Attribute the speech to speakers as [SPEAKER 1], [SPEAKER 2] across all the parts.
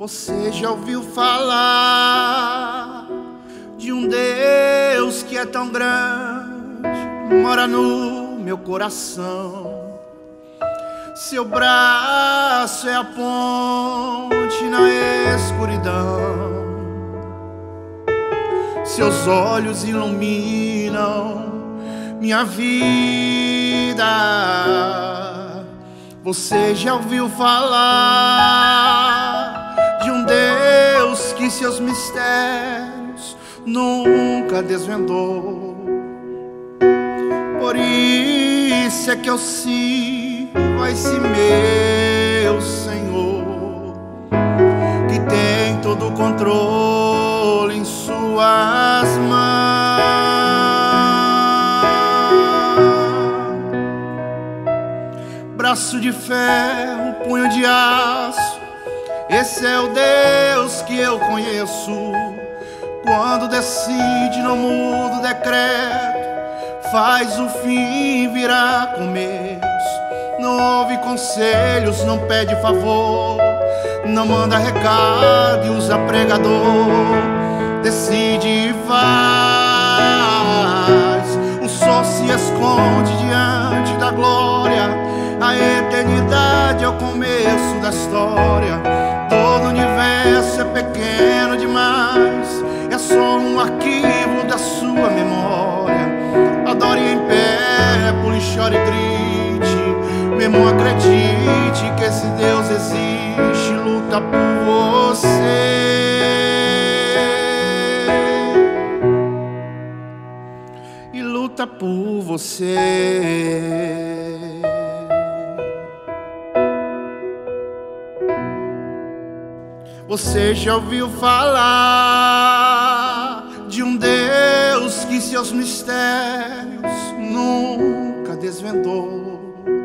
[SPEAKER 1] Você já ouviu falar de um Deus que é tão grande, mora no meu coração. Seu braço é a ponte na escuridão, seus olhos iluminam minha vida. Você já ouviu falar de um Deus que seus mistérios nunca desvendou? Por isso é que eu sirvo a esse meu Senhor, que tem todo o controle em suas mãos. Braço de ferro, punho de aço, esse é o Deus que eu conheço. Quando decide, não muda o decreto, faz o fim virar começo. Não ouve conselhos, não pede favor, não manda recado e usa pregador. Decide e faz. O sol se esconde diante da glória. A eternidade é o começo da história. Todo o universo é pequeno demais, é só um arquivo da sua memória. Adore em pé, pule, chore e grite. Meu irmão, acredite que esse Deus existe, luta por você e luta por você. Você já ouviu falar de um Deus que seus mistérios nunca desvendou?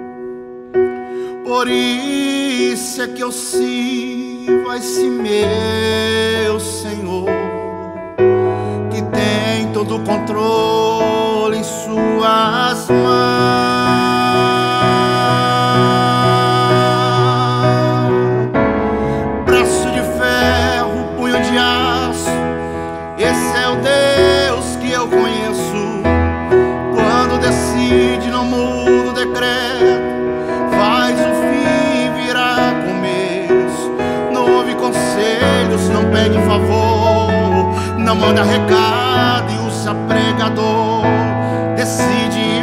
[SPEAKER 1] Por isso é que eu sirvo a esse meu Senhor, que tem todo o controle em suas mãos. Braço de ferro, punho de aço, esse é o Deus que eu conheço. Quando decide, não muda o decreto, faz o fim virar começo. Não ouve conselhos, não pede favor, não manda recado e usa pregador. Decide e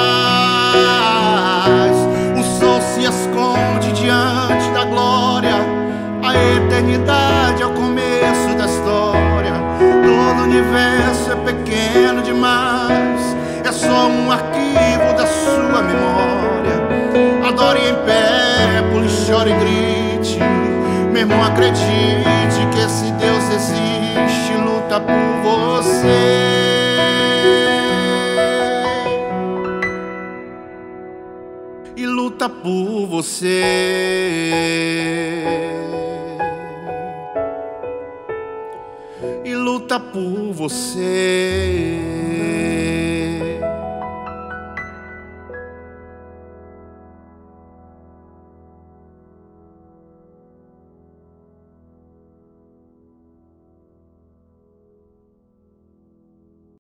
[SPEAKER 1] faz. O sol se esconde diante da glória. A eternidade é o começo da história. Todo o universo é pequeno demais, é só um arquivo da sua memória. Adore em pé, pule, chore e grite. Meu irmão, acredite que esse Deus existe, luta por você e luta por você e luta por você.